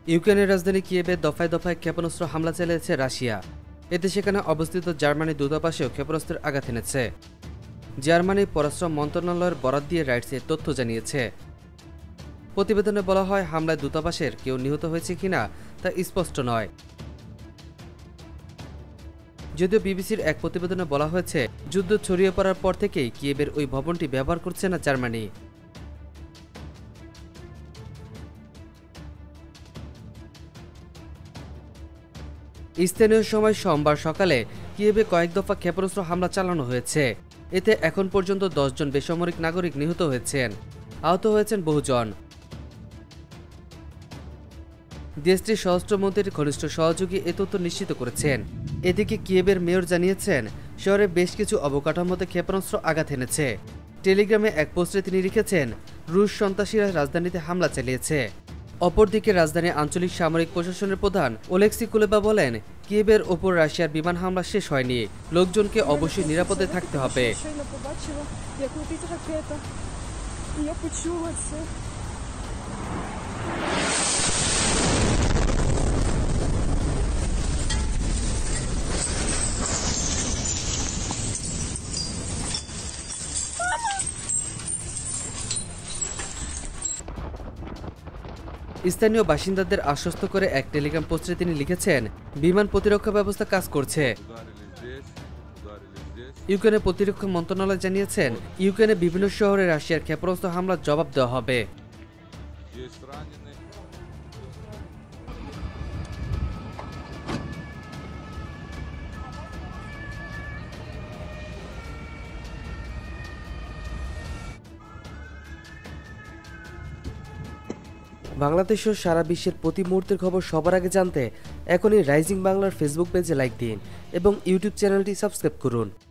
ইউক্রেনের রাজধানী কিয়েভে দফায় দফায় ক্ষেপণাস্ত্র হামলা চালিয়েছে রাশিয়া। এতে সেখানে অবস্থিত জার্মানি দূতাবাসেও ক্ষেপণাস্ত্রের আঘাত এনেছে। জার্মানির পররাষ্ট্র মন্ত্রণালয়ের বরাত দিয়ে রাইটস এ তথ্য জানিয়েছে। প্রতিবেদনে বলা হয়, হামলায় দূতাবাসের কেউ নিহত হয়েছে কিনা তা স্পষ্ট নয়। যদিও বিবিসির এক প্রতিবেদনে বলা হয়েছে, যুদ্ধ ছড়িয়ে পড়ার পর থেকেই কিয়েভের ওই ভবনটি ব্যবহার করছে না জার্মানি। স্থানীয় সময় সোমবার সকালে কিয়েভে কয়েক দফা ক্ষেপণাস্ত্র হামলা চালানো হয়েছে। এতে এখন পর্যন্ত 10 জন বেসামরিক নাগরিক নিহত হয়েছেন, আহত হয়েছেন বহুজন। দেশটির স্বরাষ্ট্রমন্ত্রীর ঘনিষ্ঠ সহযোগী এ তথ্য নিশ্চিত করেছেন। এদিকে কিয়েভের মেয়র জানিয়েছেন, শহরে বেশ কিছু অবকাঠামোতে ক্ষেপণাস্ত্র আঘাত এনেছে। টেলিগ্রামে এক পোস্টে তিনি লিখেছেন, রুশ সন্ত্রাসীরা রাজধানীতে হামলা চালিয়েছে। অপরদিকে রাজধানীর আঞ্চলিক সামরিক প্রশাসনের প্রধান ওলেক্সি কুলেবা বলেন, কিয়েভের ওপর রাশিয়ার বিমান হামলা শেষ হয়নি, লোকজনকে অবশ্যই নিরাপদে থাকতে হবে। স্থানীয় বাসিন্দাদের আশ্বস্ত করে এক টেলিগ্রাম পোস্টে তিনি লিখেছেন, বিমান প্রতিরক্ষা ব্যবস্থা কাজ করছে। ইউক্রেনের প্রতিরক্ষা মন্ত্রণালয় জানিয়েছেন, ইউক্রেনের বিভিন্ন শহরে রাশিয়ার ক্ষেপণাস্ত্র হামলার জবাব দেওয়া হবে। বাংলাদেশ ও সারা বিশ্বের প্রতি মুহূর্তের খবর সবার আগে জানতে এখনই রাইজিং বাংলার ফেসবুক পেজে লাইক দিন এবং ইউটিউব চ্যানেলটি সাবস্ক্রাইব করুন।